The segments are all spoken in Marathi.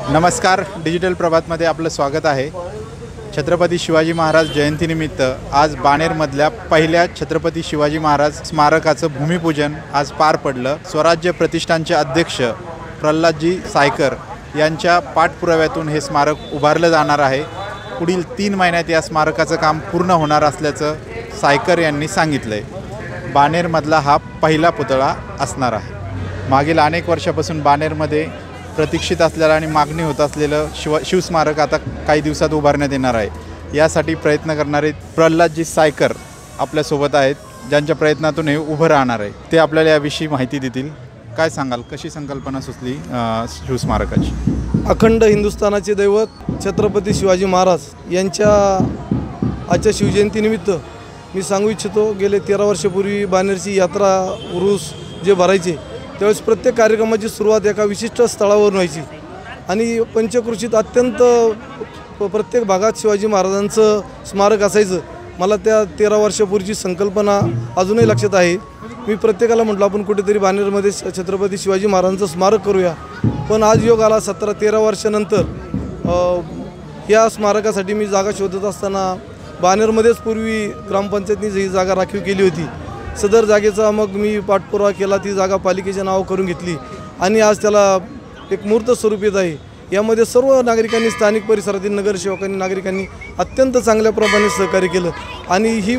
नमस्कार, डिजिटल प्रभातमध्ये आपलं स्वागत आहे। छत्रपती शिवाजी महाराज जयंतीनिमित्त आज बाणेरमधल्या पहिल्या छत्रपती शिवाजी महाराज स्मारकाचं भूमिपूजन आज पार पडलं। स्वराज्य प्रतिष्ठानचे अध्यक्ष प्रल्हादजी सायकर यांच्या पाठपुराव्यातून हे स्मारक उभारलं जाणार आहे। पुढील 3 महिन्यात या स्मारकाचं काम पूर्ण होणार असल्याचं सायकर यांनी सांगितलंय। बाणेरमधला हा पहिला पुतळा असणार आहे। मागील अनेक वर्षापासून बाणेरमध्ये प्रतीक्षित असलेलं आणि मागणी होत असलेलं शिवस्मारक आता काही दिवसात उभारण्यात येणार आहे। यासाठी प्रयत्न करणारे प्रल्हादजी सायकर आपल्यासोबत आहेत, ज्यांच्या प्रयत्नातून हे उभं राहणार आहे। ते आपल्याला याविषयी माहिती देतील। काय सांगाल, कशी संकल्पना सुचली शिवस्मारकाची? अखंड हिंदुस्थानाचे दैवत छत्रपती शिवाजी महाराज यांच्या आजच्या शिवजयंतीनिमित्त मी सांगू इच्छितो, गेले 13 वर्षापूर्वी बाणेरची यात्रा उरूस जे भरायचे त्यावेळेस प्रत्येक कार्यक्रमाची सुरुवात एका विशिष्ट स्थळावरून व्हायची आणि पंचक्रोशीत अत्यंत प्रत्येक भागात शिवाजी महाराजांचं स्मारक असायचं। मला त्या 13 वर्षापूर्वीची संकल्पना अजूनही लक्षात आहे। मी प्रत्येकाला म्हटलं आपण कुठेतरी बाणेरमध्ये छत्रपती शिवाजी महाराजांचं स्मारक करूया, पण आज योग आला 17-13 वर्षानंतर या स्मारकासाठी मी जागा शोधत असताना बाणेरमध्येच पूर्वी ग्रामपंचायतनी ही जागा राखीव केली होती। सदर जागेचा मग मी पाठपुरावा केला, ती जागा पालिकेच्या नावावर करून घेतली आणि आज त्याला एक मूर्त स्वरूप येत आहे। यामध्ये सर्व नागरिकांनी, स्थानिक परिसरातील नगरसेवकांनी, नागरिकांनी अत्यंत चांगल्या प्रमाणे सहकार्य केलं आणि ही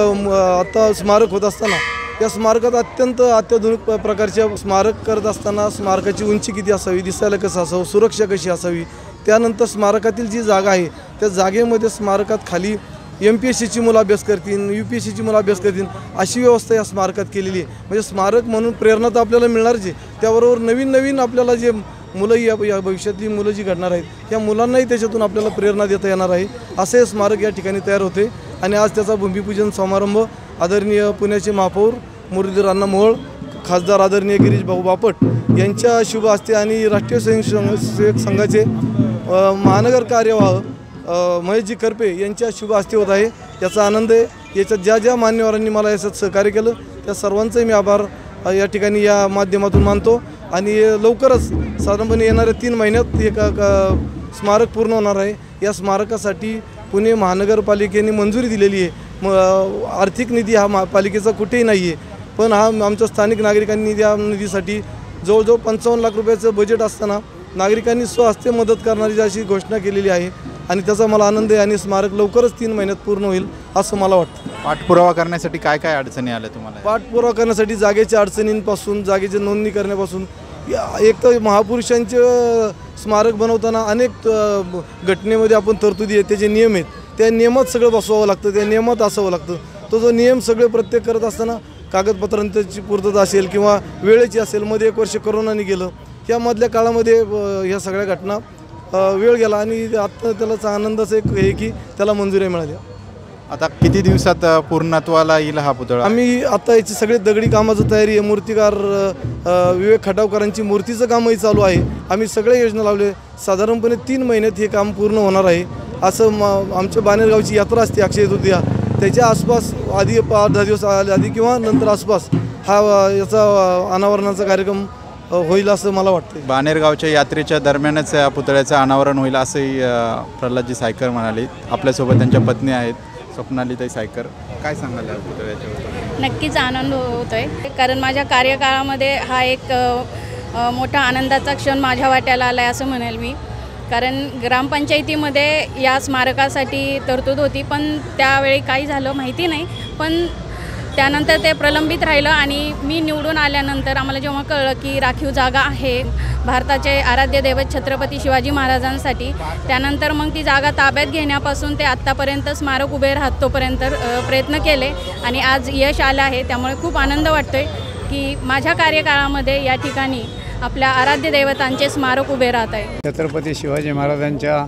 आता स्मारक होत असताना त्या स्मारकात अत्यंत अत्याधुनिक प्रकारच्या स्मारक करत असताना स्मारकाची उंची किती असावी, दिसायला कसं असावं, सुरक्षा कशी असावी, त्यानंतर स्मारकातील जी जागा आहे त्या जागेमध्ये स्मारकात खाली MPSCची मुलं अभ्यास करतील, UPSCची मुलं अभ्यास करतील, अशी व्यवस्था या स्मारकात केलेली आहे। म्हणजे स्मारक म्हणून प्रेरणा तर आपल्याला मिळणारच आहे, त्याबरोबर नवीन आपल्याला जे मुलं या भविष्यातली मुलं जी घडणार आहेत त्या मुलांनाही त्याच्यातून आपल्याला प्रेरणा देता येणार आहे। असे हे स्मारक या ठिकाणी तयार होते आणि आज त्याचा भूमिपूजन समारंभ आदरणीय पुण्याचे महापौर मुरलीधर अण्णा मोहोळ, खासदार आदरणीय गिरीश भाऊ बापट यांच्या शुभ हस्ते आणि राष्ट्रीय स्वयंसेवक संघाचे महानगर कार्यवाह महेशजी करपे यांच्या शुभ हस्ते होत आहे। याचा आनंद आहे। याच्यात ज्या मान्यवरांनी मला याच्यात सहकार्य केलं त्या सर्वांचंही मी आभार या ठिकाणी या माध्यमातून मानतो आणि लवकरच साधारणपणे येणाऱ्या 3 महिन्यात एक स्मारक पूर्ण होणार आहे। या स्मारकासाठी पुणे महानगरपालिकेने मंजुरी दिलेली आहे। आर्थिक निधी हा पालिकेचा कुठेही नाही आहे, पण हा आमच्या स्थानिक नागरिकांनी या निधीसाठी जवळजवळ 55 लाख रुपयाचं बजेट असताना नागरिकांनी स्वहस्ते मदत करण्याची अशी घोषणा केलेली आहे आणि त्याचा मला आनंद आहे आणि स्मारक लवकरच 3 महिन्यात पूर्ण होईल असं मला वाटतं। पाठपुरावा करण्यासाठी काय काय अडचणी आल्या तुम्हाला? पाठपुरावा करण्यासाठी जागेच्या अडचणींपासून, जागेची नोंदणी करण्यापासून, एक तर महापुरुषांचे स्मारक बनवताना अनेक घटनेमध्ये आपण तरतुदी आहेत, त्याचे नियम आहेत, त्या नियमात सगळं बसवावं लागतं, त्या नियमात असावं लागतं। तो जो नियम सगळे प्रत्येक करत असताना कागदपत्रांची पूर्तता असेल किंवा वेळेची असेल, मध्ये 1 वर्ष कोरोनाने गेलं, यामधल्या काळामध्ये ह्या सगळ्या घटना वेळ गेला आणि आता त्याला आनंदाचं एक हे की त्याला मंजुरी मिळाली। आता किती दिवसात पूर्णत्वाला येईल हा पुतळा? आम्ही आता याची सगळी दगडी कामाची तयारी आहे। मूर्तिकार विवेक खटावकरांची मूर्तीचं कामही चालू आहे। आम्ही सगळे योजना लावले, साधारणपणे 3 महिन्यात हे काम पूर्ण होणार आहे। असं आमच्या बाणेरगावची यात्रा असते अक्षय तृतीया, त्याच्या आसपास आधी 8-10 दिवस आधी किंवा नंतर आसपास हा याचा अनावरणाचा कार्यक्रम होईल असं मला वाटतं। बाणेरगावच्या यात्रेच्या दरम्यानच या पुतळ्याचं अनावरण होईल असंही प्रल्हादजी सायकर म्हणाले। आपल्यासोबत त्यांच्या पत्नी आहेत स्वप्नालीताई सायकर। काय सांगाल या पुतळ्याच्या? नक्कीच आनंद होतोय, कारण माझ्या कार्यकाळामध्ये हा एक मोठा आनंदाचा क्षण माझ्या वाट्याला आला आहे असं म्हणेल मी। कारण ग्रामपंचायतीमध्ये या स्मारकासाठी तरतूद होती, पण त्यावेळी काही झालं माहिती नाही, पण त्यानंतर ते प्रलंबित राहिलं आणि मी निवडून आल्यानंतर आम्हाला जेव्हा कळलं की राखीव जागा आहे भारताचे आराध्य दैवत छत्रपती शिवाजी महाराजांसाठी, त्यानंतर मग ती जागा ताब्यात घेण्यापासून ते आत्तापर्यंत स्मारक उभे राहत तोपर्यंत प्रयत्न केले आणि आज यश आलं आहे। त्यामुळे खूप आनंद वाटतो आहे की माझ्या कार्यकाळामध्ये या ठिकाणी आपल्या आराध्य दैवतांचे स्मारक उभे राहत आहे। छत्रपती शिवाजी महाराजांच्या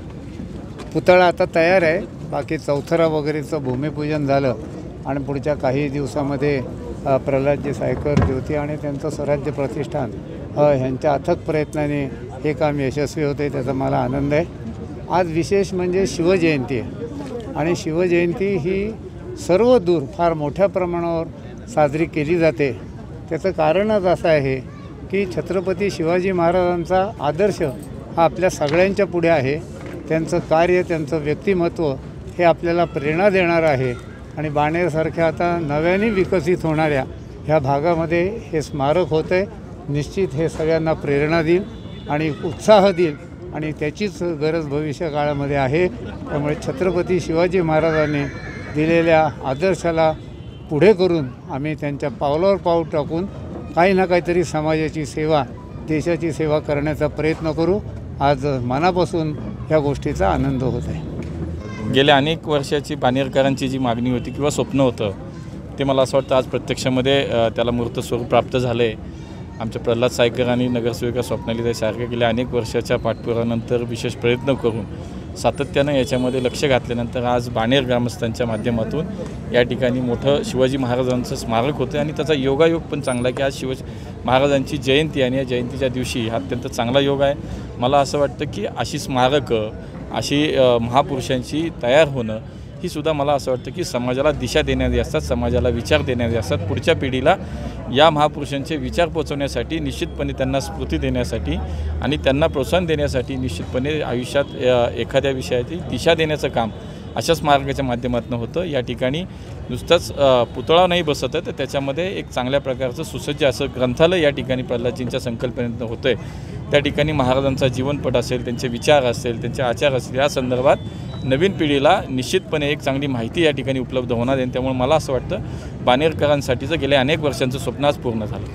पुतळा आता तयार आहे। बाकी चौथरा वगैरेचं भूमिपूजन झालं आणि पुढच्या काही दिवसामध्ये प्रल्हादजी सायकर ज्योती आणि त्यांचं स्वराज्य प्रतिष्ठान ह्यांच्या अथक प्रयत्नाने हे काम यशस्वी होते, त्याचा मला आनंद आहे। आज विशेष म्हणजे शिवजयंती आहे आणि शिवजयंती ही सर्व दूर फार मोठ्या प्रमाणावर साजरी केली जाते। त्याचं कारणच असं आहे की छत्रपती शिवाजी महाराजांचा आदर्श हा आपल्या सगळ्यांच्या पुढे आहे. त्यांचं कार्य, त्यांचं व्यक्तिमत्व हे आपल्याला प्रेरणा देणारं आहे. आणि बाणेरसारख्या आता नव्याने विकसित होणाऱ्या ह्या भागामध्ये हे स्मारक होतं आहे. निश्चित हे सगळ्यांना प्रेरणा देईल आणि उत्साह देईल आणि त्याचीच गरज भविष्य काळामध्ये आहे. त्यामुळे छत्रपती शिवाजी महाराजांनी दिलेल्या आदर्शाला पुढे करून आम्ही त्यांच्या पावलावर पाऊल टाकून काही ना काहीतरी समाजाची सेवा, देशाची सेवा करण्याचा प्रयत्न करू. आज मनापासून या गोष्टीचा आनंद होत आहे. गेल्या अनेक वर्षाची बाणेरकरांची जी मागणी होती किंवा स्वप्न होतं ते मला असं वाटतं आज प्रत्यक्षामध्ये त्याला मूर्त स्वरूप प्राप्त झालं आहे. आमच्या प्रल्हाद सायकर आणि नगरसेविका स्वप्नालीताई सारख्या गेल्या अनेक वर्षाच्या पाठपुरावानंतर विशेष प्रयत्न करून सातत्यानं याच्यामध्ये लक्ष घातल्यानंतर आज बाणेर ग्रामस्थांच्या माध्यमातून या ठिकाणी मोठं शिवाजी महाराजांचं स्मारक होतं आणि त्याचा योगायोग पण चांगला की आज शिवाजी महाराजांची जयंती आणि या जयंतीच्या दिवशी हा अत्यंत चांगला योग आहे. मला असं वाटतं की अशी स्मारकं, अशी महापुरुषांची तयार होणं ही सुद्धा मला असं वाटतं की समाजाला दिशा देणारी असतात, समाजाला विचार देणारी असतात. पुढच्या पिढीला या महापुरुषांचे विचार पोचवण्यासाठी, निश्चितपणे त्यांना स्फूर्ती देण्यासाठी आणि त्यांना प्रोत्साहन देण्यासाठी निश्चितपणे आयुष्यात एखाद्या विषयाची दिशा देण्याचं काम अशा स्मारकाच्या माध्यमातून होतं. या ठिकाणी नुसतंच पुतळा नाही बसत आहे तर त्याच्यामध्ये एक चांगल्या प्रकारचं सुसज्ज असं ग्रंथालय या ठिकाणी प्रल्हादजींच्या संकल्पनेतून होतं आहे. त्या ठिकाणी महाराजांचा जीवनपट असेल, त्यांचे विचार असेल, त्यांचे आचार असतील, या संदर्भात नवीन पिढीला निश्चितपणे एक चांगली माहिती या ठिकाणी उपलब्ध होणार आहे. त्यामुळे मला असं वाटतं बाणेरकरांसाठीचं गेल्या अनेक वर्षांचं स्वप्न आज पूर्ण झालं.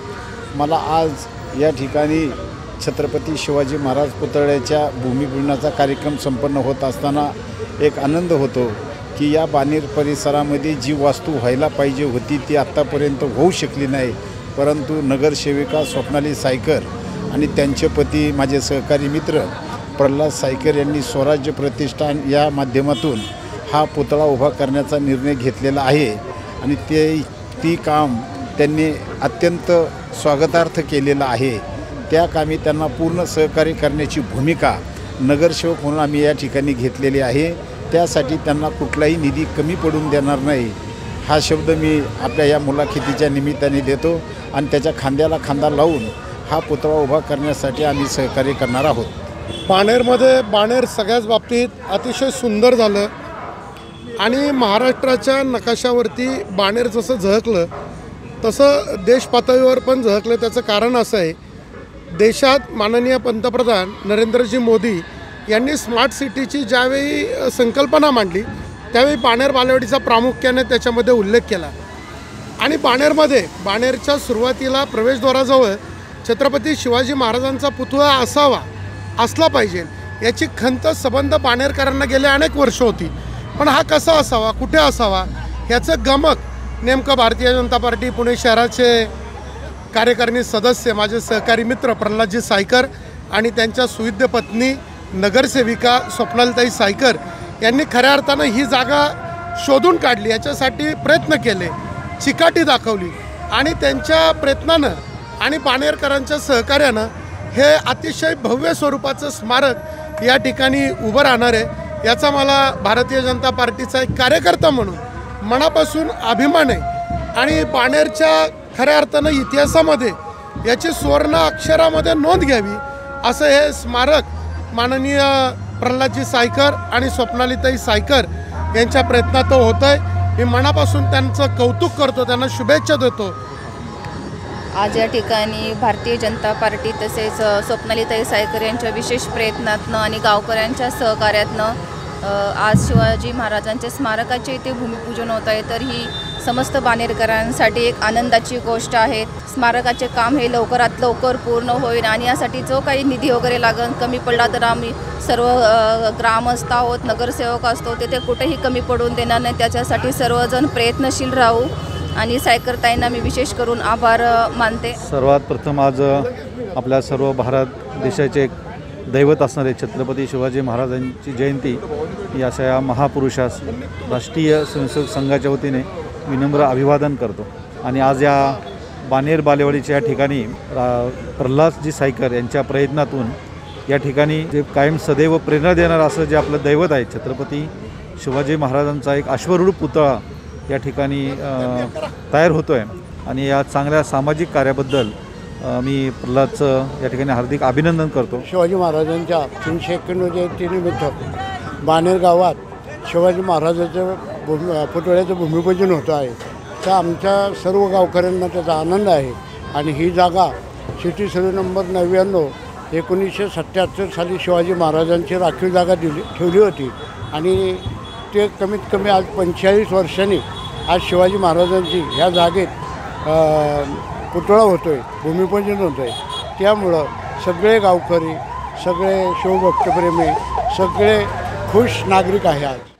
मला आज या ठिकाणी छत्रपती शिवाजी महाराज पुतळ्याच्या भूमिपूजनाचा कार्यक्रम संपन्न होत असताना एक आनंद होतो की या बाणेर परिसरामध्ये जी वास्तू व्हायला पाहिजे होती ती आत्तापर्यंत होऊ शकली नाही. परंतु नगरसेविका स्वप्नाली सायकर आणि त्यांचे पती माझे सहकारी मित्र प्रल्हाद सायकर यांनी स्वराज्य प्रतिष्ठान या माध्यमातून हा पुतळा उभा करण्याचा निर्णय घेतलेला आहे आणि ती काम त्यांनी अत्यंत स्वागतार्थ केलेलं आहे. त्या कामी त्यांना पूर्ण सहकार्य करण्याची भूमिका नगरसेवक म्हणून आम्ही या ठिकाणी घेतलेली आहे. त्यासाठी त्यांना कुठलाही निधी कमी पडून देणार नाही हा शब्द मी आपल्या या मुलाखतीच्या निमित्ताने देतो आणि त्याच्या खांद्याला खांदा लावून हा पुतळा उभा करण्यासाठी आम्ही सहकार्य करणार आहोत. बाणेर सगळ्याच बाबतीत अतिशय सुंदर झालं आणि महाराष्ट्राच्या नकाशावरती बाणेर जसं झळकलं तसं देश पातळीवर पण झळकलं. त्याचं कारण असं आहे, देशात माननीय पंतप्रधान नरेंद्रजी मोदी यांनी स्मार्ट सिटीची ज्यावेळी संकल्पना मांडली त्यावेळी बाणेर बालेवाडीचा प्रामुख्याने त्याच्यामध्ये उल्लेख केला. आणि बाणेरच्या सुरुवातीला प्रवेशद्वाराजवळ छत्रपती शिवाजी महाराजांचा पुतळा असला पाहिजे याची खंत संबंध बाणेरकरांना गेले अनेक वर्ष होती. पण हा कसा असावा, कुठे असावा ह्याचं गमक नेमकं भारतीय जनता पार्टी पुणे शहराचे कार्यकारिणी सदस्य माझे सहकारी मित्र प्रल्हादजी सायकर आणि त्यांच्या सुविद्य पत्नी नगरसेविका स्वप्नालीताई सायकर यांनी खऱ्या अर्थानं ही जागा शोधून काढली. याच्यासाठी प्रयत्न केले, चिकाटी दाखवली आणि त्यांच्या प्रयत्नानं आणि बाणेरकरांच्या सहकार्यानं हे अतिशय भव्य स्वरूपाचं स्मारक या ठिकाणी उभं राहणार आहे. याचा मला भारतीय जनता पार्टीचा एक कार्यकर्ता म्हणून मनापासून अभिमान आहे आणि बाणेरच्या खऱ्या अर्थानं इतिहासामध्ये याची सुवर्ण अक्षरामध्ये नोंद घ्यावी असं हे स्मारक माननीय प्रल्हादजी सायकर आणि स्वप्नालीताई सायकर यांच्या प्रयत्नात होतं आहे. मी मनापासून त्यांचं कौतुक करतो, त्यांना शुभेच्छा देतो. आज या ठिकाणी भारतीय जनता पार्टी तसेच स्वप्नालीताई सायकर यांच्या विशेष प्रयत्नातनं आणि गावकऱ्यांच्या सहकार्यातनं आज शिवाजी महाराजांच्या स्मारकाचे इथे भूमिपूजन होत आहे. तर ही समस्त बाणेरकरांसाठी एक आनंदाची गोष्ट आहे. स्मारकाचे काम हे लवकरात लवकर पूर्ण होईल आणि यासाठी जो काही निधी वगैरे लागेल कमी पडला तर आम्ही सर्व ग्रामस्थ आहोत, नगरसेवक असतो, तिथे कुठेही कमी पडून देणार नाही. त्याच्यासाठी सर्वजण प्रयत्नशील राहू आणि सायकरताईंना मी विशेष करून आभार मानते. सर्वात प्रथम आज आपल्या सर्व भारत देशाचे एक दैवत असणारे छत्रपती शिवाजी महाराजांची जयंती ही अशा या महापुरुषास राष्ट्रीय स्वयंसेवक संघाच्या वतीने विनम्र अभिवादन करतो. आणि आज या बाणेर बालेवाडीच्या या ठिकाणी प्रल्हादजी सायकर यांच्या प्रयत्नातून या ठिकाणी जे कायम सदैव प्रेरणा देणार असं जे आपलं दैवत आहे छत्रपती शिवाजी महाराजांचा एक अश्वरूढ पुतळा या ठिकाणी तयार होतो आहे. आणि या चांगल्या सामाजिक कार्याबद्दल मी प्रल्हादचं या ठिकाणी हार्दिक अभिनंदन करतो. शिवाजी महाराजांच्या 391 जयंतीनिमित्त बाणेर गावात शिवाजी महाराजाचं पुतळ्याचं भूमिपूजन होतं आहे. तर आमच्या सर्व गावकऱ्यांना त्याचा आनंद आहे. आणि ही जागा सिटी सर्वे नंबर 99 1977 साली शिवाजी महाराजांची राखीव जागा ठेवली होती. आणि ते कमीत कमी आज 45 वर्षांनी आज शिवाजी महाराजांची ह्या जागेत पुतळा होतो आहे, भूमिपूजन होतं आहे. त्यामुळं सगळे गावकरी, सगळे शिवभक्तप्रेमी, सगळे खुश नागरिक आहे आज.